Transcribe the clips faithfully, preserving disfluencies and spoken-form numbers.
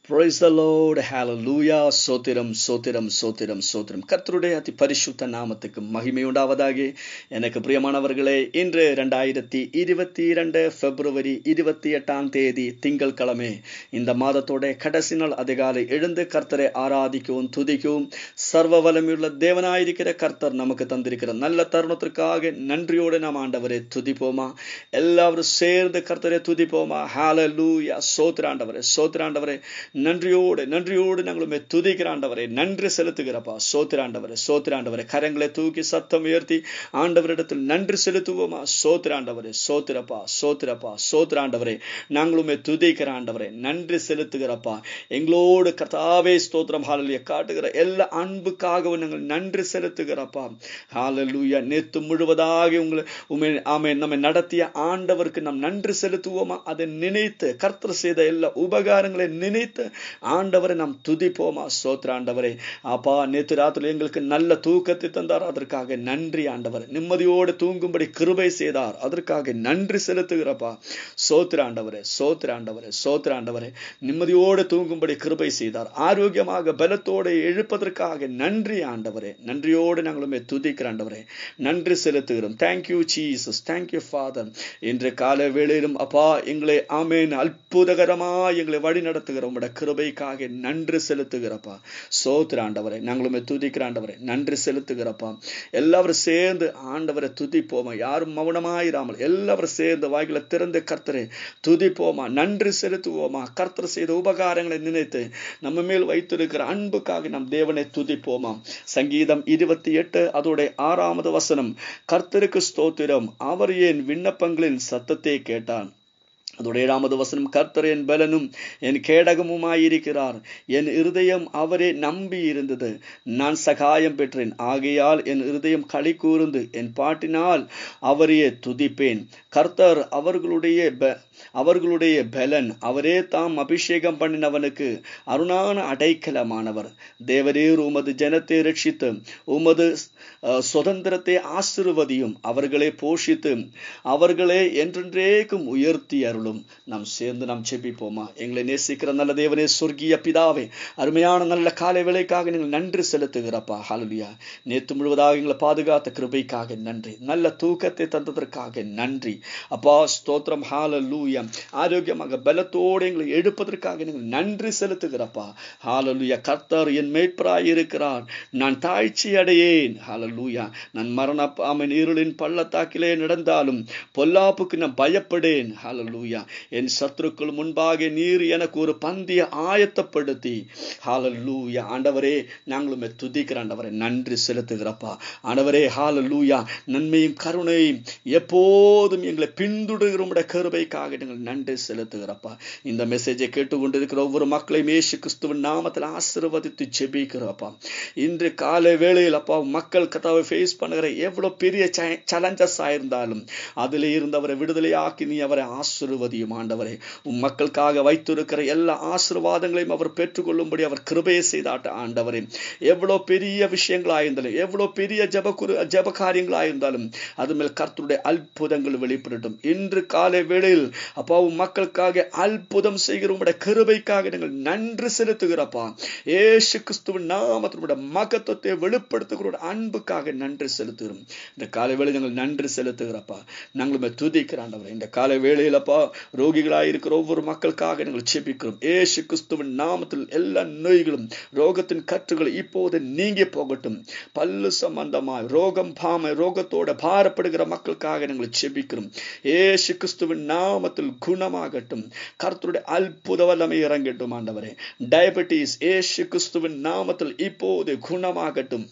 Praise the Lord. Hallelujah. சோத்திரம் சோத்திரம் சோத்திரம் சோத்திரம் கர்த்தருடைய அதி பரிசுத்த நாமத்துக்கு மகிமை உண்டாவதாக. எனக்கு பிரியமானவர்களே, இன்று இரண்டாயிரத்தி இருபத்தி இரண்டு பிப்ரவரி இருபத்தி எட்டாம் தேதி திங்கள் கிழமை. இந்த மாதத்தோட கடைசி நாள் அதிகாலை எழுந்து கர்த்தரை ஆராதிக்கவும் துதிக்கவும் சர்வ வல்லமையுள்ள தேவனாயிருக்கிற கர்த்தர் நமக்கு தந்திருக்கிற நல்ல தருணத்திற்காக நன்றியோடு நாம் ஆண்டவரை துதிப்போமா? எல்லாரும் சேர்ந்து கர்த்தரை துதிப்போமா? ஹalleluya. சோத்திராண்டவரே சோத்திராண்டவரே நன்றியோடு நன்றியோடு நாங்களுமே துதிக்கிறாண்டவரை நன்றி செலுத்துகிறப்பா. சோத்திராண்டவரை சோத்திராண்டவரை கரங்களை தூக்கி சத்தம் உயர்த்தி ஆண்டவரிடத்தில் நன்றி செலுத்துவோமா? சோத்திராண்டவரை சோத்திரப்பா சோத்திரப்பா சோத்திராண்டவரை நாங்களுமே துதிக்கிறாண்டவரை நன்றி செலுத்துகிறப்பா. எங்களோடு கர்த்தாவே ஸ்தோத்திரம் ஹalleluya காட்டுகிற எல்லா அன்புக்காகவும் நாங்கள் நன்றி செலுத்துகிறப்பா. ஹalleluya. நேத்து முழுவதாக உங்களை உமை ஆமே நம்மை நடத்திய ஆண்டவருக்கு நாம் நன்றி செலுத்துவோமா? அதை நினைத்து கர்த்தர் செய்த எல்லா உபகாரங்களை நினைத்து ஆண்டவரை நாம் துதிப்போமா? சோத்திராண்டவரே அப்பா, நேற்று ராத்திரி எங்களுக்கு நல்ல தூக்கத்தை தந்தார், அதற்காக நன்றி ஆண்டவர். நிம்மதியோடு தூங்கும்படி கிருபை செய்தார், அதற்காக நன்றி செலுத்துகிறப்பா. சோத்திராண்டவரே சோத்திராண்டவரே சோத்திராண்டவரே நிம்மதியோடு தூங்கும்படி கிருபை செய்தார், ஆரோக்கியமாக பலத்தோடு எழுப்பதற்காக நன்றி ஆண்டவரே. நன்றியோடு நாங்களுமே துதிக்கிறாண்டவரே நன்றி செலுத்துகிறோம். Thank you Jesus, thank you father. இன்று காலை வேளையிலும் அப்பா எங்களை ஆமேன் அற்புதகரமா எங்களை வழி நடத்துகிற உம்முடைய கிருபைக்காக நன்றி செலுத்துகிறப்பா. சோத்திராண்டவரை நாங்களுமே துதிக்கிறாண்டவரை நன்றி செலுத்துகிறப்பா. எல்லாரும் சேர்ந்து ஆண்டவரை துதிப்போமா? யாரும் மௌனமாயிராமல் எல்லாரும் சேர்ந்து வாய்களை திறந்து கர்த்தரை துதிப்போமா? நன்றி செலுத்துவோமா? கர்த்தர் செய்த உபகாரங்களை நினைத்து நம்ம மேல் வைத்திருக்கிற அன்புக்காக நம் தேவனை துதிப்போமா? சங்கீதம் இருபத்தி எட்டு அதோட ஆறாவது வசனம், கர்த்தருக்கு ஸ்தோத்திரம், அவர் என் விண்ணப்பங்களின் சத்தத்தை கேட்டான். அதோட ஏழாவது வசனம், கர்த்தர் என் பலனும் என் கேடகமுமாயிருக்கிறார், என் இருதயம் அவரே நம்பி இருந்தது, நான் சகாயம் பெற்றேன், ஆகையால் என் இருதயம் களி கூர்ந்து என் பாட்டினால் அவரையே துதிப்பேன். கர்த்தர் அவர்களுடைய அவர்களுடைய பலன், அவரே தாம் அபிஷேகம் பண்ணினவனுக்கு அருணான அடைக்கலமானவர். தேவரீர் உமது ஜனத்தை ரட்சித்து உமது சுதந்திரத்தை ஆசீர்வதியும், அவர்களை போஷித்து அவர்களே என்றென்றேக்கும் உயர்த்தி அருளும். நாம் சேர்ந்து நாம் செபிப்போமா? எங்களை நேசிக்கிற நல்ல தேவனே, சொர்க்கிய பிதாவே, அருமையான நல்ல காலை வேளைக்காக நீங்கள் நன்றி செலுத்துகிறப்பா. ஹalleluya. நேற்று முழுவதாக எங்களை பாதுகாத்த கிருபைக்காக நன்றி, நல்ல தூக்கத்தை தந்ததற்காக நன்றி அப்பா. ஸ்தோத்திரம். ஹalleluya. ஆரோக்கியமாக பலத்தோடு எங்களை எடுப்பதற்காக நீங்கள் நன்றி செலுத்துகிறப்பா. ஹalleluya. கர்த்தர் என் மேய்ப்பராய் இருக்கிறார், நான் தாழ்ச்சி அடையேன். ஹalleluya. நான் மரண ஆமென் இருளின் பள்ளத்தாக்கிலே நடந்தாலும் பொல்லாப்புக்கு நான் பயப்படேன். ஹalleluya. என் சத்துருக்கள் முன்பாக நீர் எனக்கு ஒரு பந்திய ஆயத்தப்படுத்தி. ஹalleluya. ஆண்டவரே நாங்களுமே துதிக்கிற ஆண்டவரே நன்றி செலுத்துகிறப்பா. ஆண்டவரே ஹalleluya. நன்மையும் கருணையும் எப்போதும் எங்களை பின்தொடர்கிற உம்முடைய கிருபைக்காக நாங்கள் நன்றி செலுத்துகிறப்பா. இந்த மெசேஜை கேட்டுக்கொண்டிருக்கிற ஒவ்வொரு மக்களையும் இயேசு கிறிஸ்துவின் நாமத்தில் ஆசீர்வதித்து ஜெபிக்கிறப்பா. இன்று காலை வேளையில் அப்பா மக்கள் கர்த்தாவை ஃபேஸ் பண்ணுகிற எவ்வளவு பெரிய சேலஞ்சஸ் ஆயிருந்தாலும் அதில் இருந்தவரை விடுதலையாக்கி நீ அவரை ஆசீர்வதியும் ஆண்டவரே. உம் மக்களுக்காக வைத்திருக்கிற எல்லா ஆசீர்வாதங்களையும் அவர் பெற்றுக்கொள்ளும்படி அவர் கிருபையை செய்தாட்ட ஆண்டவரே. எவ்வளவு பெரிய விஷயங்களாயிருந்தாலும் எவ்வளவு பெரிய ஜப குரு ஜப காரியங்களாயிருந்தாலும் அது மேல் கர்த்தருடைய அற்புதங்கள் வெளிப்படட்டும். இன்று காலை வேளையில் அப்பா உம் மக்களுக்காக அற்புதம் செய்கிற உம்முடைய கிருபைக்காக நீங்கள் நன்றி செலுத்துகிறப்பா. இயேசு கிறிஸ்துவின் நாமத்தினுடைய மகத்துவத்தை வெளிப்படுத்துகிற அன்புக்காக நன்றி செலுத்துகிறோம். இந்த காலை வேளையில் நாங்கள் நன்றி செலுத்துகிறப்பா. நாங்களுமே துதிக்கிறாண்டவரே. இந்த காலை வேளையில் அப்பா ரோகிகளாய் இருக்கிற ஒவ்வொரு மக்களுக்காக நாங்கள் ஜெபிக்கிறோம். இயேசு கிறிஸ்துவின் நாமத்தில் எல்லா நோய்களும் ரோகத்தின் கற்றுகள் இப்போது நீங்கி போகட்டும். பல்லு சம்பந்தமாய் ரோகம் பாமை ரோகத்தோட பாரப்படுகிற மக்களுக்காக நாங்கள் ஜெபிக்கிறோம். இயேசு கிறிஸ்துவின் நாமத்தில் குணமாகட்டும். கர்த்தருடைய அற்புத வல்லமை இறங்கட்டும் ஆண்டவரே. டயபெட்டிஸ் இயேசு கிறிஸ்துவின் நாமத்தில் இப்போது குணமாகட்டும்.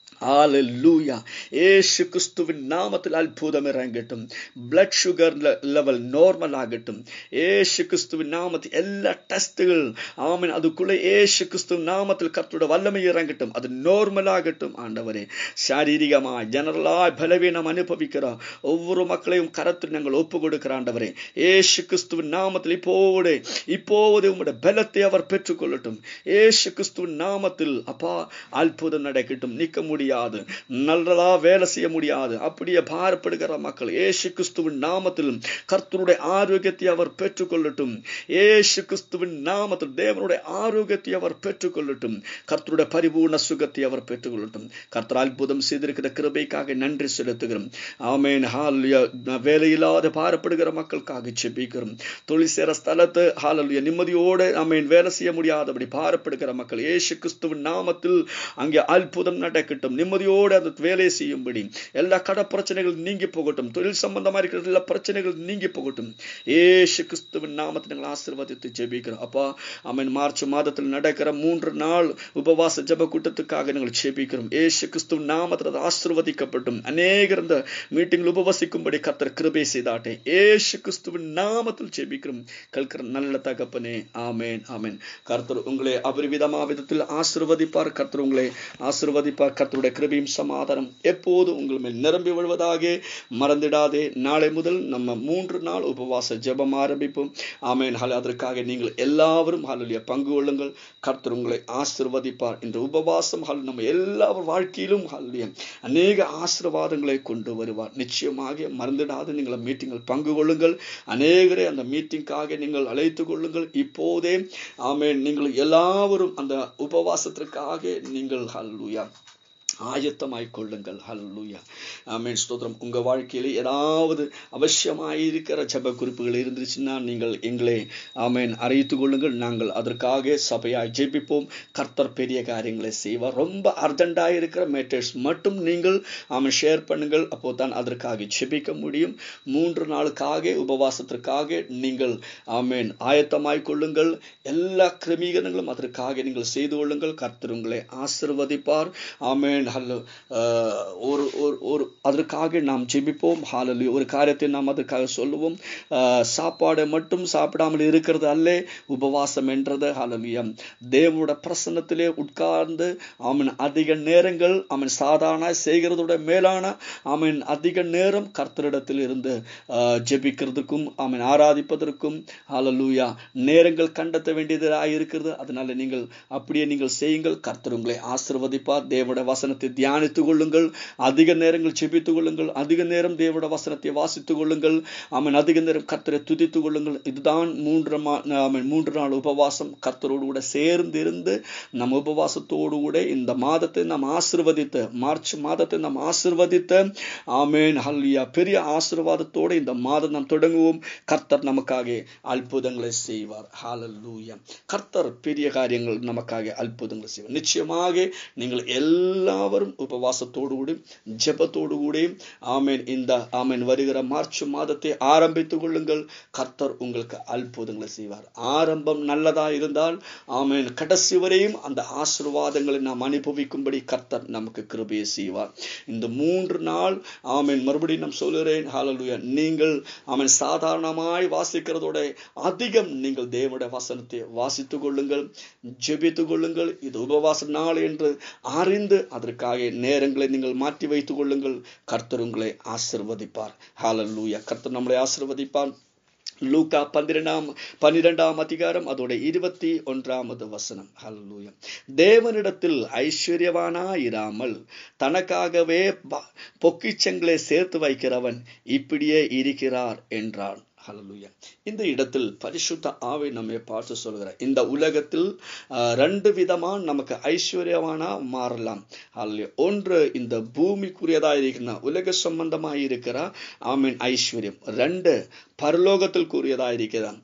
ஹalleluya. இயேசு கிறிஸ்துவின் நாமத்தில் அற்புதம் இறங்கட்டும். பிளட் சுகர் லெவல் நார்மல் ஆகட்டும். இயேசு கிறிஸ்துவின் நாமத்தில் எல்லா டெஸ்ட்கள் ஆமென் அதுக்குள்ள இயேசு கிறிஸ்துவின் நாமத்தில் கர்த்தருடைய வல்லமை இறங்கட்டும். அது நார்மல் ஆகட்டும் ஆண்டவரே. சாரீரிகமாய் ஜெனரலாய் பலவீனம் அனுபவிக்கிற ஒவ்வொரு மக்களையும் கரத்தில் நாங்கள் ஒப்பு கொடுக்கிற ஆண்டவரே. இயேசு கிறிஸ்துவின் நாமத்தில் இப்போது இப்போது உம்முடைய பலத்தை அவர் பெற்றுக்கொள்ளட்டும். இயேசு கிறிஸ்துவின் நாமத்தில் அப்பா அற்புதம் நடக்கட்டும். நிற்க முடிய முடியாது, நல்லதா வேலை செய்ய முடியாது. அப்படியே பாரப்படுகிற மக்கள் இயேசு கிறிஸ்துவின் நாமத்தில் கர்த்தருடைய ஆரோக்கியத்தை அவர் பெற்றுக்கொள்ளட்டும். இயேசு கிறிஸ்துவின் நாமத்தில் தேவனுடைய ஆரோக்கியத்தை அவர் பெற்றுக்கொள்ளட்டும். கர்த்தருடைய பரிபூர்ண சுகத்தை அவர் பெற்றுக்கொள்ளட்டும். கர்த்தர் அற்புதம் செய்திருக்கிற கிருபைக்காக நன்றி செலுத்துகிறோம். ஆமென். ஹல்லேலூயா. வேலையில்லாத பாரப்படுகிற மக்களுக்காக ஜெபிக்கிறோம். தொழில் சேர ஸ்தலத்து ஹல்லேலூயா நிம்மதியோடு ஆமென் வேலை செய்ய முடியாதபடி பாரப்படுகிற மக்கள் இயேசு கிறிஸ்துவின் நாமத்தில் அங்கே அற்புதம் நடக்கட்டும். நிம்மதியோடு அந்த வேலையை செய்யும்படி எல்லா கட பிரச்சனைகள் நீங்கி போகட்டும். தொழில் சம்பந்தமா இருக்கிற எல்லா பிரச்சனைகள் நீங்கி போகட்டும். இயேசு கிறிஸ்துவின் நாமத்தை நாங்கள் ஆசீர்வதித்து ஜெபிக்கிறோம். அப்பா ஆமென். மார்ச் மாதத்தில் நடக்கிற மூன்று நாள் உபவாச ஜெப கூட்டத்துக்காக நாங்கள் ஜெபிக்கிறோம். இயேசு கிறிஸ்துவின் நாமத்தில் ஆசீர்வதிக்கப்பட்டும் அநேகர் இந்த மீட்டிங்கில் உபவசிக்கும்படி கர்த்தர் கிருபை செய்தாட்டே இயேசு கிறிஸ்துவின் நாமத்தில் ஜெபிக்கிறோம். கல்கிற நல்ல தகப்பனே. ஆமென் ஆமென். கர்த்தர் உங்களை அபரிவிதமா விதத்தில் ஆசீர்வதிப்பார். கர்த்தர் உங்களை ஆசீர்வதிப்பார். கர்த்தருடைய கிருபையும் சமாதானம் எப்போது உங்கள் மேல் நிரம்பி விழுவதாக. மறந்திடாதே, நாளை முதல் நம்ம மூன்று நாள் உபவாச ஜெபம் ஆரம்பிப்போம். ஆமென். அதற்காக நீங்கள் எல்லாவரும் ஹல்லேலூயா பங்கு கொள்ளுங்கள். கர்த்தர் உங்களை ஆசீர்வதிப்பார். இந்த உபவாசம் நம்ம எல்லாரும் வாழ்க்கையிலும் ஹல்லேலூயா அநேக ஆசீர்வாதங்களை கொண்டு வருவார். நிச்சயமாக மறந்துடாது நீங்கள் மீட்டிங்கில் பங்கு கொள்ளுங்கள். அநேகரை அந்த மீட்டிங்காக நீங்கள் அழைத்துக் கொள்ளுங்கள். இப்போதே ஆமென். நீங்கள் எல்லாவரும் அந்த உபவாசத்திற்காக நீங்கள் ஹல்லேலூயா ஆயத்தமாய் கொள்ளுங்கள். ஹல்லேலூயா. ஆமென். ஸ்தோத்திரம். உங்க வாழ்க்கையில ஏதாவது அவசியமாயிருக்கிற ஜெப குறிப்புகள் இருந்துச்சுன்னா நீங்கள் எங்களை ஆமென் அறிவித்துக் கொள்ளுங்கள். நாங்கள் அதற்காக சபையாய் ஜெபிப்போம். கர்த்தர் பெரிய காரியங்களை செய்வார். ரொம்ப அர்ஜென்டாக இருக்கிற மேட்டர்ஸ் மட்டும் நீங்கள் ஆமென் ஷேர் பண்ணுங்கள். அப்போதான் அதற்காக ஜெபிக்க முடியும். மூன்று நாளுக்காக உபவாசத்திற்காக நீங்கள் ஆமென் ஆயத்தமாய் கொள்ளுங்கள். எல்லா கிரமீகரங்களும் அதற்காக நீங்கள் செய்து கொள்ளுங்கள். கர்த்தர் உங்களை ஆசீர்வதிப்பார். ஆமென். ஒரு ஒரு அதற்காக நாம் ஜெபிப்போம். ஹல்லேலூயா. ஒரு காரியத்தை நாம் அதற்காக சொல்லுவோம். சாப்பாடு மட்டும் சாப்பிடாமல் இருக்கிறது அல்ல உபவாசம் என்றது. ஹல்லேலூயா. தேவனுடைய பிரசன்னத்திலே உட்கார்ந்து ஆமென் அதிக நேரங்கள் ஆமென் சாதாரண செய்கிறதோட மேலான ஆமென் அதிக நேரம் கர்த்தரிடத்தில் இருந்து ஜெபிக்கிறதுக்கும் ஆமென் ஆராதிப்பதற்கும் ஹல்லேலூயா நேரங்கள் கண்டத்த வேண்டியதாக இருக்கிறது. அதனால நீங்கள் அப்படியே நீங்கள் செய்யுங்கள். கர்த்தர் உங்களை ஆசீர்வதிப்பார். தேவனுடைய வசனத்தை தியானித்துக் கொள்ளுங்கள். அதிக நேரங்கள் ஜெபித்துக் கொள்ளுங்கள். அதிக நேரம் தேவனுடைய வசனத்தை வாசித்துக் கொள்ளுங்கள். ஆமென். அதிக நேரம் கர்த்தரை துதித்துக் கொள்ளுங்கள். இதுதான் மூன்று மூன்று நாள் உபவாசம். கர்த்தரோடு கூட சேர்ந்து இருந்து நம் உபவாசத்தோடு கூட இந்த மாதத்தை நாம் ஆசீர்வதித்த மார்ச் மாதத்தை நாம் ஆசீர்வதித்த ஆமென் ஹல்லேலூயா பெரிய ஆசீர்வாதத்தோடு இந்த மாதம் நாம் தொடங்குவோம். கர்த்தர் நமக்காக அற்புதங்களை செய்வார். ஹல்லேலூயா. கர்த்தர் பெரிய காரியங்கள் நமக்காக அற்புதங்களை செய்வார். நிச்சயமாக நீங்கள் எல்லா உபவாசத்தோடு கூட ஜெபத்தோடு கூட ஆமென் இந்த ஆமென் வருகிற மார்ச் மாதத்தை ஆரம்பித்துக் கொள்ளுங்கள். கர்த்தர் உங்களுக்கு அற்புதங்களை செய்வார். ஆரம்பம் நல்லதா இருந்தால் ஆமென் கடைசி வரையும் அந்த ஆசீர்வாதங்களை நாம் அனுபவிக்கும்படி கர்த்தர் நமக்கு கிருபையை செய்வார். இந்த மூன்று நாள் ஆமென் மறுபடியும் நான் சொல்லுகிறேன். ஹல்லேலூயா. நீங்கள் ஆமென் சாதாரணமாய் வாசிக்கிறதோட அதிகம் நீங்கள் தேவனுடைய வசனத்தை வாசித்துக் கொள்ளுங்கள். ஜெபித்துக் கொள்ளுங்கள். இது உபவாச நாள் என்று அறிந்து அதற்காக நேரங்களை நீங்கள் மாற்றி வைத்துக் கொள்ளுங்கள். கர்த்தர் உங்களை ஆசீர்வதிப்பார். ஹல்லேலூயா. கர்த்தர் நம்மளை ஆசீர்வதிப்பார். லூக்கா பன்னிரண்டாம் பன்னிரெண்டாம் அதிகாரம் அதோட இருபத்தி ஒன்றாவது வசனம். ஹல்லேலூயா. தேவனிடத்தில் ஐஸ்வர்யவானாயிராமல் தனக்காகவே பொக்கிச்சங்களை சேர்த்து வைக்கிறவன் இப்படியே இருக்கிறார் என்றான். ஹல்லேலூயா. இந்த இடத்தில் பரிசுத்த ஆவி நம்மை பார்த்து சொல்கிறார். இந்த உலகத்தில் ரெண்டு விதமா நமக்கு ஐஸ்வர்யவானா மாறலாம். ஹல்லேலூயா. ஒன்று இந்த பூமிக்குரியதா இருக்கிற உலக சம்பந்தமா இருக்கிற ஆமென் ஐஸ்வர்யம். ரெண்டு பரலோகத்தில் கூறியதா இருக்கிறான்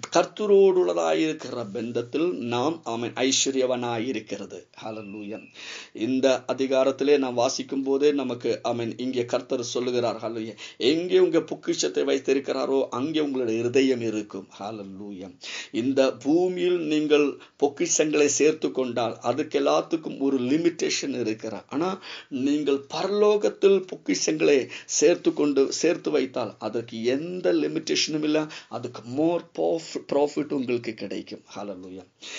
கர்த்தரோடுள்ளதாயிருக்கிற பந்தத்தில் நாம் ஆமென் ஐஸ்வர்யவனாயிருக்கிறது. ஹல்லேலூயா. இந்த அதிகாரத்திலே நாம் வாசிக்கும் போதே நமக்கு ஆமென் இங்கே கர்த்தர் சொல்லுகிறார். ஹல்லேலூயா. எங்கே உங்க பொக்கிஷத்தை வைத்திருக்கிறாரோ அங்கே உங்களுடைய இருதயம் இருக்கும். ஹல்லேலூயா. இந்த பூமியில் நீங்கள் பொக்கிஷங்களை சேர்த்து கொண்டால் அதுக்கு எல்லாத்துக்கும் ஒரு லிமிட்டேஷன் இருக்கிறார். ஆனா நீங்கள் பரலோகத்தில் பொக்கிஷங்களை சேர்த்து கொண்டு சேர்த்து வைத்தால் அதற்கு எந்த லிமிட்டேஷனும் இல்லை. அதுக்கு மோர் பவர் ப்ராஃபிட் உங்களுக்கு கிடைக்கும். ஹல்லேலூயா.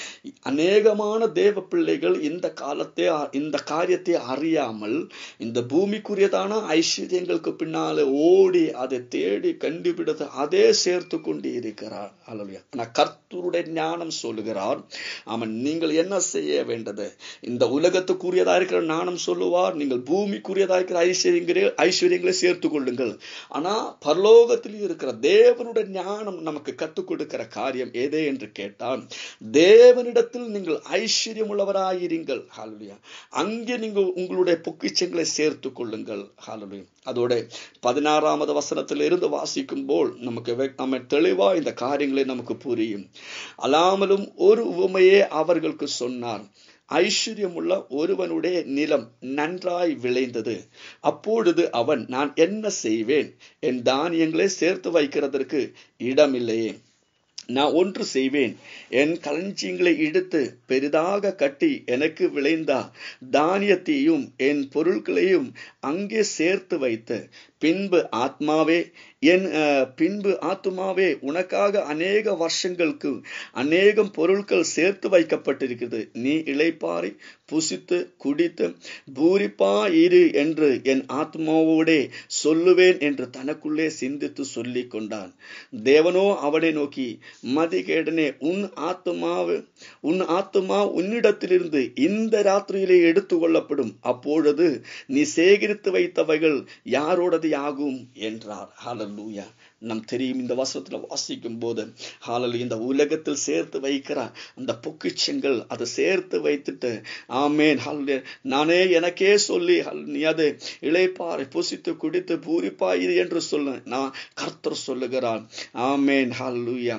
அநேகமான தேவ பிள்ளைகள் இந்த காலத்தை இந்த காரியத்தை அறியாமல் இந்த பூமிக்குரியதான ஐஸ்வர்யங்களுக்கு பின்னாலே ஓடி அதை தேடி கண்டுபிடித்து அதே சேர்த்து கொண்டு இருக்கிறார். ஹல்லேலூயா. ஆனா கர்த்தருடைய ஞானம் சொல்லுகிறார், அவன் நீங்கள் என்ன செய்ய வேண்டது, இந்த உலகத்துக்குரியதா இருக்கிற ஞானம் சொல்லுவார், நீங்கள் பூமிக்குரியதா இருக்கிற ஐஸ்வர்யங்களே ஐஸ்வர்யங்களை சேர்த்து கொள்ளுங்கள். ஆனா பரலோகத்தில் இருக்கிற தேவனுடைய ஞானம் நமக்கு கற்றுக் கொடுக்கிற காரியம் எதே என்று கேட்டால், தேவனிடத்தில் நீங்கள் ஐஸ்வர்யம் உள்ளவராயிருங்கள். ஹல்லேலூயா. அங்கே நீங்கள் உங்களுடைய பொக்கிஷங்களை சேர்த்து கொள்ளுங்கள். ஹல்லேலூயா. அதோட பதினாறாவது வசனத்தில் இருந்து வாசிக்கும் போல் நமக்கு நம்ம தெளிவா இந்த காரியங்களை நமக்கு புரியும். அல்லாமலும் ஒரு உவமையே அவர்களுக்கு சொன்னார். ஐஸ்வர்யமுள்ள ஒருவனுடைய நிலம் நன்றாய் விளைந்தது. அப்பொழுது அவன், நான் என்ன செய்வேன், என் தானியங்களை சேர்த்து வைக்கிறதற்கு இடமில்லையே. நான் ஒன்று செய்வேன், என் களஞ்சியங்களை எடுத்து பெரிதாக கட்டி எனக்கு விளைந்த தானியத்தையும் என் பொருட்களையும் அங்கே சேர்த்து வைத்து, பின்பு ஆத்மாவே என் பின்பு ஆத்மாவே உனக்காக அநேக வருஷங்களுக்கு அநேகம் பொருட்கள் சேர்த்து வைக்கப்பட்டிருக்கிறது. நீ இளைப்பாறை புசித்து குடித்து பூரிப்பா இரு என்று என் ஆத்மாவோடே சொல்லுவேன் என்று தனக்குள்ளே சிந்தித்து சொல்லி கொண்டான். தேவனோ அவனை நோக்கி, மதிகேடனே, உன் ஆத்மாவு உன் ஆத்மா உன்னிடத்திலிருந்து இந்த ராத்திரியிலே எடுத்து கொள்ளப்படும். அப்பொழுது நீ சேகரித்து வைத்தவைகள் யாரோடது ஆகும் என்றார். ஹல்லேலூயா. நம் தெரியும் இந்த வசனத்துல வாசிக்கும் போது, ஹல்லேலூயா, இந்த உலகத்தில் சேர்த்து வைக்கிற அந்த பொக்கிஷங்கள் அதை சேர்த்து வைத்துட்டு, ஆமேன், ஹல்லேலூயா, நானே எனக்கே சொல்லி நீ அது இளைப்பாறை புசித்து குடித்து பூரிப்பா இது என்று சொல்ல நான் கர்த்தர் சொல்லுகிறார். ஆமேன், ஹல்லேலூயா.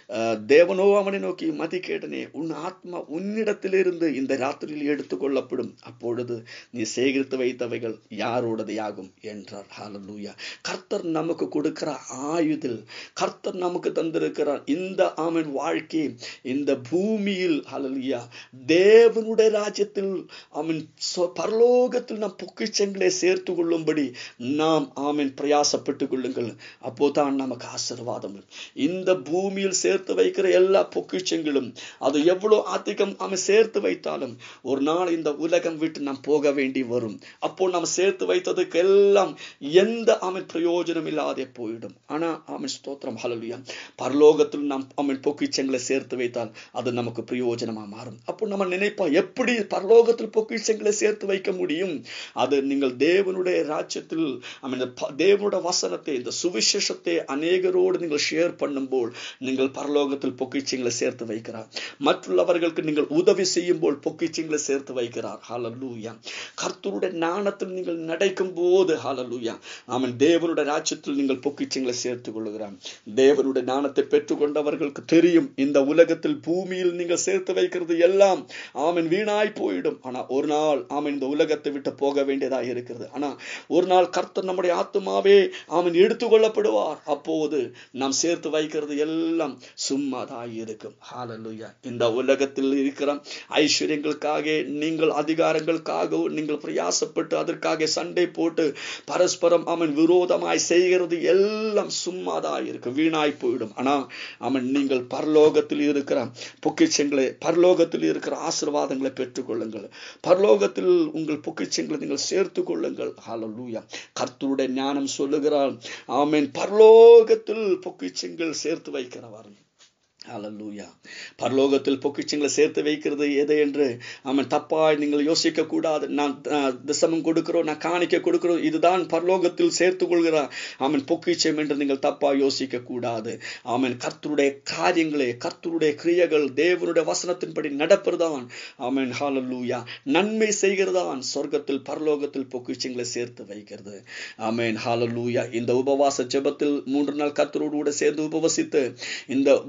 தேவனோ அவனை நோக்கி, மதிகேடனே, உன் ஆத்மா உன்னிடத்திலிருந்து இந்த ராத்திரியில் எடுத்துக் கொள்ளப்படும். அப்பொழுது நீ சேகரித்து வைத்தவைகள் யாரோடது ஆகும் என்றார். ஹல்லேலூயா. கர்த்தர் நமக்கு கொடுக்கிற ஆயுதில், கர்த்தர் நமக்கு தந்திருக்கிறார் இந்த ஆமென் வாழ்க்கை இந்த பூமியில், ஹல்லேலூயா, தேவனுடைய ராஜ்யத்தில், ஆமென், பரலோகத்தில் நாம் பொக்கிஷங்களை சேர்த்து கொள்ளும்படி நாம் ஆமென் பிரயாசப்பட்டுக் கொள்ளுங்கள். அப்போதான் நமக்கு ஆசீர்வாதம். இந்த பூமியில் சேர்த்து வைக்கிற எல்லா பொக்கிஷங்களும் அது எவ்வளவு அதிகம் ஆமென் சேர்த்து வைத்தாலும் ஒரு நாள் இந்த உலகம் விட்டு நாம் போக வேண்டி வரும். அப்போ நாம் சேர்த்து வைத்ததுக்கு எல்லாம் எந்த ஆமென் பிரயோஜனம் இல்லாதே போயிடும். ஆனா ஆமென் ஸ்தோத்திரம், ஹல்லேலூயா, பரலோகத்தில் நாம் ஆமென் பொக்கிஷங்களை சேர்த்து வைத்தால் அது நமக்கு பிரயோஜனமா மாறும். அப்போ நம்ம நினைப்பா, எப்படி பரலோகத்தில் பொக்கிஷங்களை சேர்த்து வைக்க முடியும்? அது நீங்கள் தேவனுடைய ராஜ்யத்தில் ஆமென் தேவனுடைய வசனத்தை, இந்த சுவிசேஷத்தை அநேகரோடு நீங்கள் ஷேர் பண்ணும்போது நீங்கள் பரலோகத்தில் பொக்கிஷங்களை சேர்த்து வைக்கிறார். மற்றவர்களுக்கு நீங்கள் உதவி செய்யும் போது பொக்கிஷங்களை சேர்த்து வைக்கிறார். ஹல்லேலூயா. கர்த்தருடைய ஞானத்தில் நீங்கள் நடக்கும் போது, ஹல்லேலூயா, ஆமென், தேவனுடைய ராஜ்யத்தில் நீங்கள் பொக்கிஷங்களை சேர்த்துக் கொள்கிறார். தேவனுடைய ஞானத்தை பெற்றுக் கொண்டவர்களுக்கு தெரியும், இந்த உலகத்தில் பூமியில் நீங்கள் சேர்த்து வைக்கிறது எல்லாம் ஆமென் வீணாய் போயிடும். ஆனா ஒரு நாள் ஆமென் இந்த உலகத்தை விட்டு போக வேண்டியதாக இருக்கிறது. ஆனா ஒரு நாள் கர்த்தர் நம்முடைய ஆத்துமாவே ஆமென் எடுத்துக் கொள்ளப்படுவார். அப்போது நாம் சேர்த்து வைக்கிறது எல்லாம் சும்மாதான் இருக்கும். ஹல்லேலூயா. இந்த உலகத்தில் இருக்கிற ஐஸ்வர்யங்களுக்காக, நீங்கள் அதிகாரங்களுக்காக நீங்கள் பிரயாசப்பட்டு அதற்காக சண்டை போட்டு பரஸ்பரம் அவன் விரோதமாய் செய்கிறது எல்லாம் சும்மாதான் இருக்கும், வீணாய் போயிடும். ஆனா அவன் நீங்கள் பரலோகத்தில் இருக்கிற பொக்கிஷங்களை, பரலோகத்தில் இருக்கிற ஆசீர்வாதங்களை பெற்றுக் கொள்ளுங்கள். பரலோகத்தில் உங்கள் பொக்கிஷங்களை நீங்கள் சேர்த்து கொள்ளுங்கள். ஹல்லேலூயா. கர்த்தருடைய ஞானம் சொல்லுகிறார், ஆமென், பரலோகத்தில் பொக்கிஷங்கள் சேர்த்து வைக்கிறவர். ஹல்லேலூயா. பரலோகத்தில் பொக்கிஷங்களை சேர்த்து வைக்கிறது எது என்று அவன் தப்பாய் நீங்கள் யோசிக்க கூடாது. நான் தசமம் கொடுக்கிறோம், நான் காணிக்க கொடுக்கிறோம், இதுதான் பரலோகத்தில் சேர்த்து கொள்கிறார் அவன் பொக்கிஷம் என்று நீங்கள் தப்பாய் யோசிக்க கூடாது. அவன் கர்த்தருடைய காரியங்களே, கர்த்தருடைய கிரியைகள், தேவனுடைய வசனத்தின்படி நடப்பதுதான் அவன் ஹல்லேலூயா நன்மை செய்கிறதான் சொர்க்கத்தில் பரலோகத்தில் பொக்கிஷங்களை சேர்த்து வைக்கிறது. ஆமென், ஹல்லேலூயா. இந்த உபவாச ஜெபத்தில் மூன்று நாள் கர்த்தரோடு கூட சேர்ந்து உபவசித்து இந்த பூமிக்கு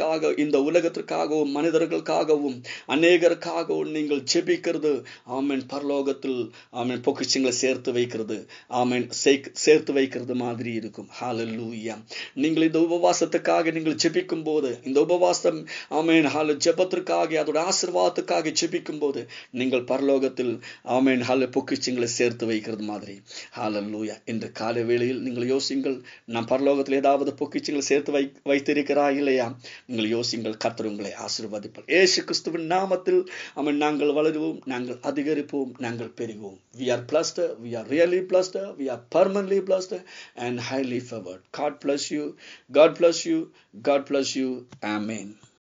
குடும்பத்திற்காக, இந்த உலகத்திற்காகவும், மனிதர்களுக்காகவும், அநேகருக்காகவும் நீங்கள் ஜெபிக்கிறது ஆமென் பரலோகத்தில் ஆமென் பொக்கிஷங்களை சேர்த்து வைக்கிறது, ஆமென் சேர்த்து வைக்கிறது மாதிரி இருக்கும். ஹல்லேலூயா. நீங்கள் இந்த உபவாசத்துக்காக நீங்கள் ஜெபிக்கும் போது, இந்த உபவாசம் ஆமென் ஹல்ல ஜெபத்திற்காக, அதோட ஆசீர்வாதத்துக்காக ஜெபிக்கும் போது நீங்கள் பரலோகத்தில் ஆமென் ஹல்ல பொக்கிஷங்களை சேர்த்து வைக்கிறது மாதிரி. ஹல்லேலூயா. இன்று காலை வேளையில் நீங்கள் யோசிங்கள், நாம் பரலோகத்தில் ஏதாவது பொக்கிஷங்களை சேர்த்து வை வைத்திருக்கிறா இல்லையா? நீங்கள் யோசிங்கள். கர்த்தர் உங்களை ஆசீர்வதிப்பார். இயேசு கிறிஸ்துவின் நாமத்தில் ஆமென் நாங்கள் வளருவோம், நாங்கள் அதிகரிப்போம், நாங்கள் பெருகுவோம். We are blessed, we are really blessed, we are permanently blessed and highly favored. God bless you, God bless you, God bless you. Amen.